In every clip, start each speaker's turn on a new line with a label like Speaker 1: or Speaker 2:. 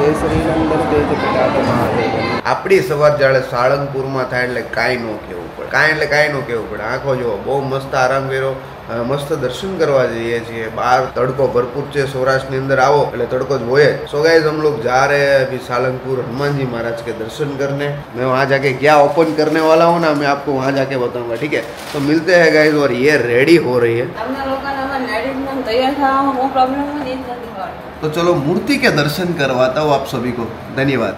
Speaker 1: આપણી સવાર જાણે સાળંગપુરમાં થાય એટલે કાંઈ ન કહેવું પડે, કાંઈ ન કહેવું પડે। આંખો જો બહુ મસ્ત આરામ કર્યો, મસ્ત દર્શન કરવા જઈએ છીએ। बाहर तड़को भरपूर है, सौराष्ट्र के अंदर आओ એટલે तड़को जो है। सो गाइस हम लोग जा रहे हैं अभी सालंगपुर हनुमान जी महाराज के दर्शन करने। मैं वहाँ जाके क्या ओपन करने वाला हूँ ना, मैं आपको वहाँ जाके बताऊंगा, ठीक है? तो मिलते हैं गाइस। और ये रेडी हो रही है, तो चलो मूर्ति के दर्शन करवाता हूँ आप सभी को। धन्यवाद।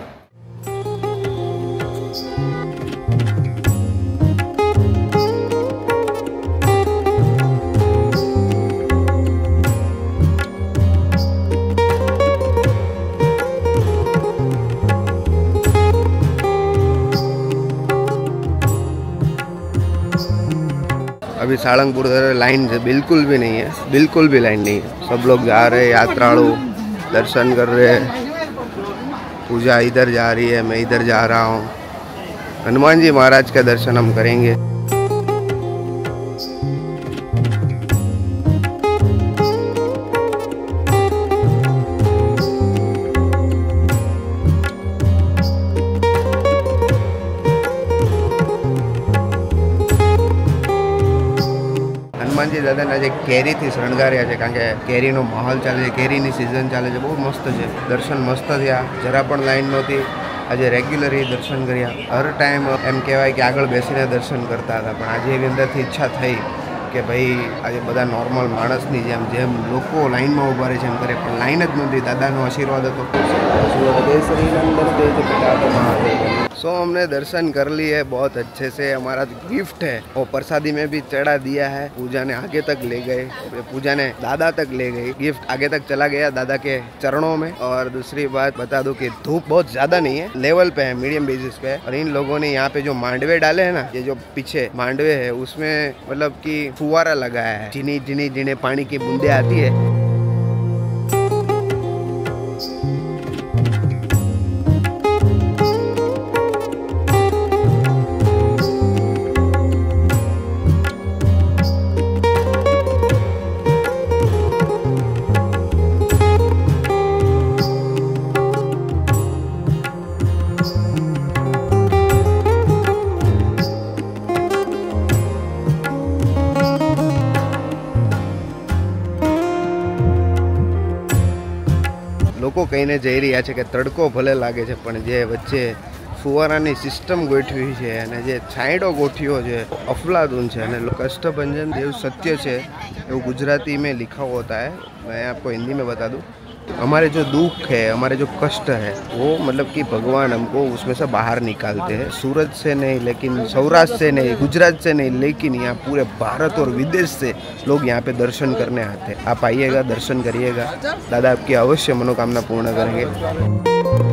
Speaker 1: अभी सालंगपुर लाइन से बिल्कुल भी नहीं है, बिल्कुल भी लाइन नहीं है। सब लोग जा रहे हैं, यात्रालु दर्शन कर रहे हैं। पूजा इधर जा रही है, मैं इधर जा रहा हूँ। हनुमान जी महाराज का दर्शन हम करेंगे। હનુમાનજી દાદાના જે કેરીથી શણગાર્યા છે, કારણ કે કેરીનો માહોલ ચાલે છે, કેરીની સિઝન ચાલે છે, બહુ મસ્ત છે। દર્શન મસ્ત થયા, જરા પણ લાઈન નહોતી। આજે રેગ્યુલરી દર્શન કર્યા। હર ટાઈમ એમ કહેવાય કે આગળ બેસીને દર્શન કરતા હતા, પણ આજે એવી અંદરથી ઈચ્છા થઈ કે ભાઈ આજે બધા નોર્મલ માણસની જેમ લોકો લાઈનમાં ઊભા રહે છે એમ કરે, પણ લાઈન જ નહોતી। દાદાનો આશીર્વાદ હતો। सो हमने दर्शन कर लिए बहुत अच्छे से। हमारा गिफ्ट है वो प्रसादी में भी चढ़ा दिया है। पूजा ने आगे तक ले गए, पूजा ने दादा तक ले गई, गिफ्ट आगे तक चला गया दादा के चरणों में। और दूसरी बात बता दूं कि धूप बहुत ज्यादा नहीं है, लेवल पे है, मीडियम बेसिस पे है। और इन लोगों ने यहाँ पे जो मांडवे डाले है ना, ये जो पीछे मांडवे है उसमें मतलब की फुवारा लगाया है, झिनी झिनी झिने पानी की बूंदे आती है। લોકો કહીને જઈ રહ્યા છે કે તડકો ભલે લાગે છે, પણ જે વચ્ચે ફુવારાની સિસ્ટમ ગોઠવી છે અને જે છાંયડો ગોઠવ્યો છે અફલાતુન છે। અને કષ્ટભંજન देव सत्य છે એવું गुजराती में लिखा होता है। मैं आपको हिंदी में बता दूं, हमारे जो दुख है, हमारे जो कष्ट है, वो मतलब कि भगवान हमको उसमें से बाहर निकालते हैं। सूरत से नहीं, लेकिन सौराष्ट्र से नहीं, गुजरात से नहीं, लेकिन यहाँ पूरे भारत और विदेश से लोग यहाँ पे दर्शन करने आते हैं। आप आइएगा, दर्शन करिएगा, दादा आपकी अवश्य मनोकामना पूर्ण करेंगे।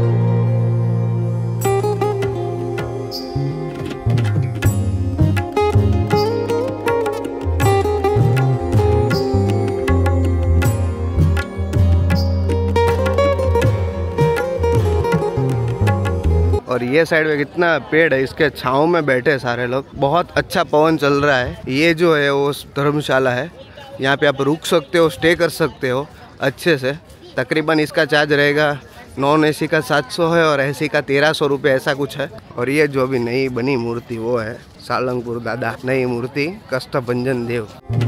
Speaker 1: और ये साइड में कितना पेड़ है, इसके छाँव में बैठे सारे लोग। बहुत अच्छा पवन चल रहा है। ये जो है वो धर्मशाला है, यहाँ पे आप रुक सकते हो, स्टे कर सकते हो अच्छे से। तकरीबन इसका चार्ज रहेगा नॉन एसी का 700 है और एसी का 1300 रुपये, ऐसा कुछ है। और ये जो भी नई बनी मूर्ति वो है सालंगपुर दादा, नई मूर्ति कष्टभंजन देव।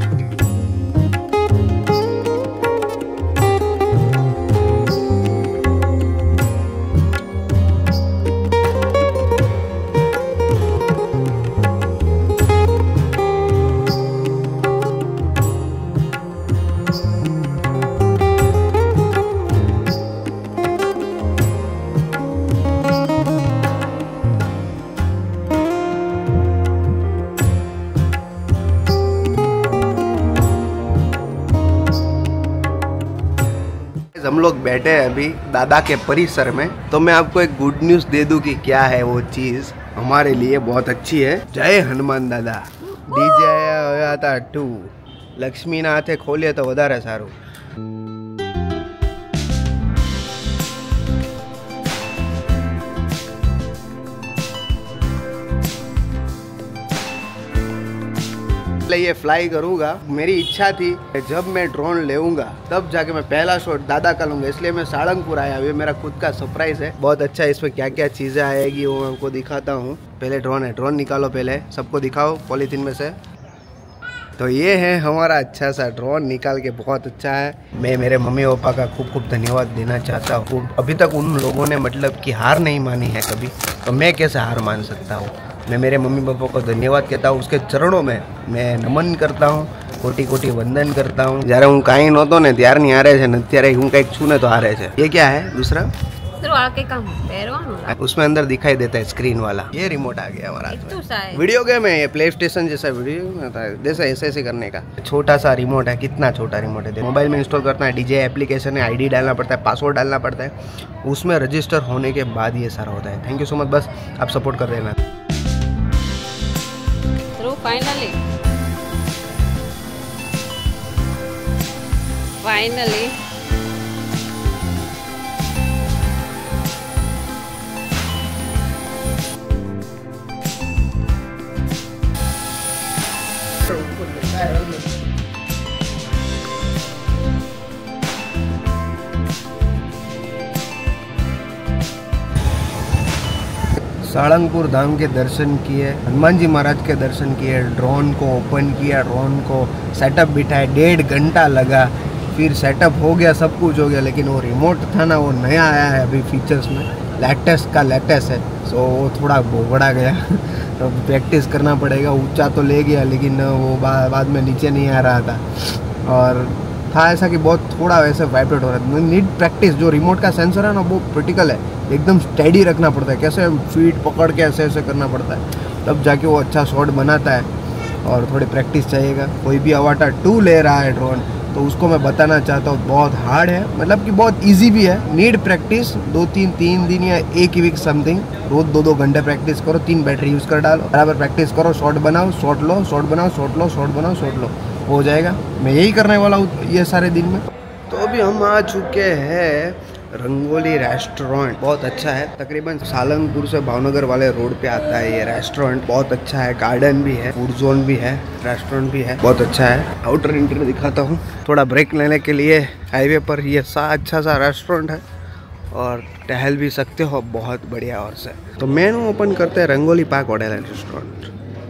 Speaker 1: हम लोग बैठे हैं अभी दादा के परिसर में, तो मैं आपको एक गुड न्यूज दे दूं कि क्या है वो चीज हमारे लिए बहुत अच्छी है। जय हनुमान दादा। डीजे होया था 2 लक्ष्मी ना हाथे खोलिए तो વધારે સારું। એટલે पहले ये फ्लाई करूँगा। मेरी इच्छा थी कि जब मैं ड्रोन लेऊंगा तब जाके मैं पहला शॉट दादा का लूँगा, इसलिए मैं सारंगपुर आया। ये मेरा खुद का सरप्राइज है, बहुत अच्छा है। इसमें क्या क्या चीज़ें आएगी वो मैं आपको दिखाता हूँ। पहले ड्रोन है, ड्रोन निकालो, पहले सबको दिखाओ पॉलीथीन में से। तो ये है हमारा अच्छा सा ड्रोन, निकाल के बहुत अच्छा है। मैं मेरे मम्मी पापा का खूब खूब धन्यवाद देना चाहता हूँ। अभी तक उन लोगों ने मतलब कि हार नहीं मानी है कभी, तो मैं कैसे हार मान सकता हूँ। मैं मेरे मम्मी पापा को धन्यवाद कहता हूँ, उसके चरणों में मैं नमन करता हूँ, कोटि कोटि वंदन करता हूँ। જ્યારે હું કાંઈ નહોતો ને ત્યારની હારે છે ને અત્યારે હું કંઈક છું ને તો હારે છે। ये क्या है दूसरा? उसमें अंदर दिखाई देता है स्क्रीन वाला, ये रिमोट आ गया हमारा हाथ में। वीडियो गेम है ये, प्ले स्टेशन जैसा वीडियो जैसा ऐसे करने का छोटा सा रिमोट है। कितना छोटा रिमोट है, मोबाइल में इंस्टॉल करना है, डीजे एप्लीकेशन है, आईडी डालना पड़ता है, पासवर्ड डालना पड़ता है, उसमें रजिस्टर होने के बाद ये सारा होता है। थैंक यू सो मच, बस आप सपोर्ट कर देना।
Speaker 2: फाइनली
Speaker 1: सारंगपुर धाम के दर्शन किए, हनुमान जी महाराज के दर्शन किए, ड्रोन को ओपन किया, ड्रोन को सेटअप बिठाया, 1.5 घंटा लगा, फिर सेटअप हो गया, सब कुछ हो गया। लेकिन वो रिमोट था ना, वो नया आया है अभी फीचर्स में, लेटेस्ट का लेटेस्ट है, सो वो थोड़ा बोगड़ा गया तो प्रैक्टिस करना पड़ेगा। ऊंचा तो ले गया लेकिन वो बाद में नीचे नहीं आ रहा था, और था ऐसा कि बहुत थोड़ा वैसे वाइब्रेट हो रहा था। Need practice. जो रिमोट का सेंसर है ना वो क्रिटिकल है, एकदम स्टेडी रखना पड़ता है, कैसे फीट पकड़ के ऐसे ऐसे करना पड़ता है, तब जाके वो अच्छा शॉट बनाता है। और थोड़ी प्रैक्टिस चाहिएगा। कोई भी अवाटार 2 ले रहा है ड्रोन तो उसको मैं बताना चाहता हूँ बहुत हार्ड है, मतलब कि बहुत इजी भी है। नीड प्रैक्टिस, 2-3 दिन या 1 वीक समथिंग, रोज 2-2 घंटे प्रैक्टिस करो, 3 बैटरी यूज़ कर डालो, बराबर प्रैक्टिस करो, शॉट बनाओ, शॉट लो, शॉट बनाओ, शॉट लो, शॉट बनाओ, शॉट लो, हो जाएगा। मैं यही करने वाला हूँ ये सारे दिन में। तो अभी हम आ चुके हैं रंगोली रेस्टोरेंट, बहुत अच्छा है। तकरीबन सालंगपुर से भावनगर वाले रोड पे आता है ये रेस्टोरेंट, बहुत अच्छा है। गार्डन भी है, फूड जोन भी है, रेस्टोरेंट भी है, बहुत अच्छा है। आउटर इंटीरियर दिखाता हूँ। थोड़ा ब्रेक लेने के लिए हाईवे पर ये अच्छा सा रेस्टोरेंट है और टहल भी सकते हो, बहुत बढ़िया। और से तो मेनू ओपन करते हैं Rangoli park hotel and restaurant.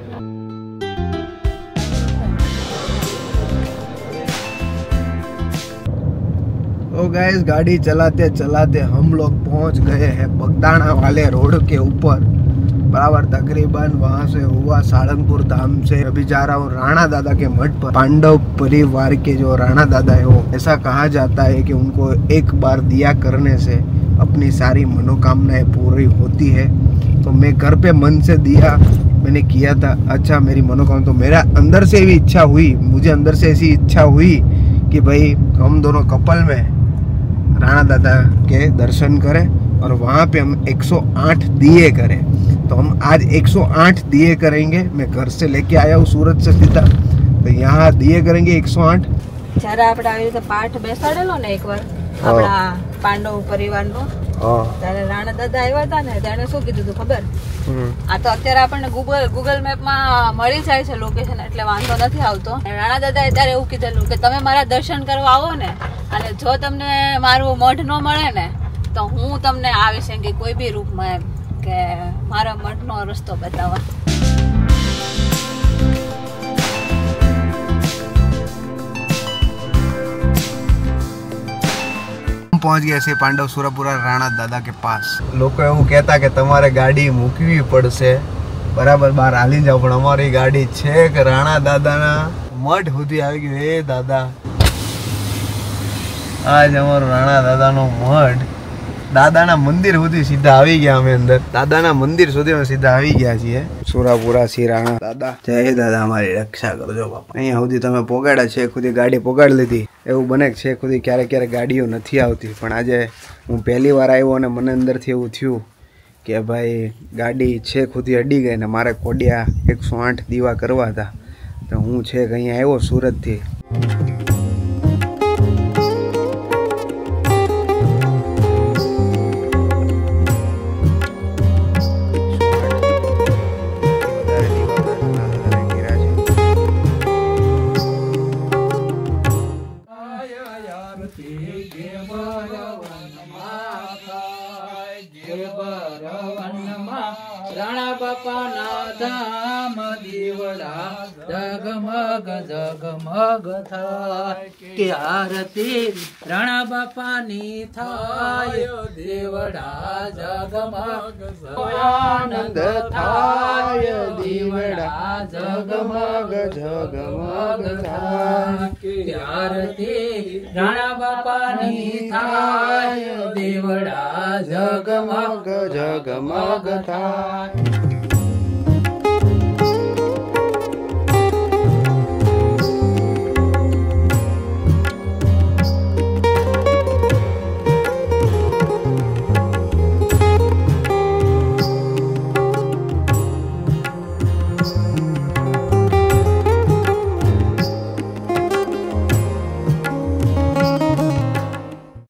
Speaker 1: तो गाइस गाड़ी चलाते चलाते हम लोग पहुंच गए हैं बगदाना वाले रोड के ऊपर, बराबर। तकरीबन वहां से हुआ सारंगपुर धाम से अभी जा रहा हूँ राणा दादा के मठ पर। पांडव परिवार के जो राणा दादा है वो, ऐसा कहा जाता है कि उनको एक बार दिया करने से अपनी सारी मनोकामनाएं पूरी होती है। तो मैं घर पे मन से दिया मैंने किया था, अच्छा मेरी मनोकामना, तो मेरा अंदर से भी इच्छा हुई, मुझे अंदर से ऐसी इच्छा हुई कि भाई हम दोनों कपल में राणा दादा के दर्शन करें और वहाँ पे हम 108 दिए करें। तो हम आज 108 दिए करेंगे। मैं घर से लेके आया हूँ सूरत से सीधा, तो यहाँ दिए करेंगे 108।
Speaker 2: જ્યારે આપણે આવી રીતે પાઠ બેસાડેલો ને એકવાર આપણા પાંડવ પરિવારનો, ત્યારે રાણા દાદા આવ્યા હતા ને, ત્યારે શું કીધું હતું ખબર? આ તો અત્યારે આપણને ગૂગલ મેપમાં મળી જાય છે લોકેશન, એટલે વાંધો નથી આવતો। રાણા દાદાએ ત્યારે એવું કીધેલું કે તમે મારા દર્શન કરવા આવો ને, અને જો તમને મારું મઢ ન મળે ને તો હું તમને આવીશ કે કોઈ બી રૂપમાં, એમ કે મારા મઢનો રસ્તો બતાવવા।
Speaker 1: पहुंच गए છે પાંડવ સુરપુરા રાણા દાદા કે પાસ। લોકો એવું કહેતા કે તમારે ગાડી મૂકવી પડશે, બરાબર, બહાર હાલી જાવ, પણ અમારી ગાડી છેક રાણા દાદાના મઠ સુધી આવી ગયું। હે દાદા, આજ અમારો રાણા દાદાનો મઠ, દાદાના મંદિર સુધી સીધા આવી ગયા અમે અંદર, દાદાના મંદિર સુધી અમે સીધા આવી ગયા છીએ। સુરાપુરા શ્રી રાણા દાદા, જય દાદા અમારી રક્ષા કરજો બાપા। અહીંયા સુધી તમે પોગાડ્યા, છેક સુધી ગાડી પોગાડી લીધી। એવું બને કે છેક સુધી ક્યારેક ક્યારેક ગાડીઓ નથી આવતી, પણ આજે હું પહેલી વાર આવ્યો અને મને અંદરથી એવું થયું કે ભાઈ ગાડી છેક સુધી અડી ગઈ ને મારે કોડિયા 108 દીવા કરવા હતા, તો હું છેક અહીંયા આવ્યો સુરતથી।
Speaker 3: રાણા બાપાના ધામ દીવડા જગમગ જગમગ થાય કે આરતી રાણા બાપાની થાય દેવડા જગમગ
Speaker 1: આનંદ થાય દીવડા જગમગ જગમગ થાય
Speaker 3: કે આરતી રાણા બાપાની થાય દેવડા જગમગ
Speaker 1: જગમગ થાય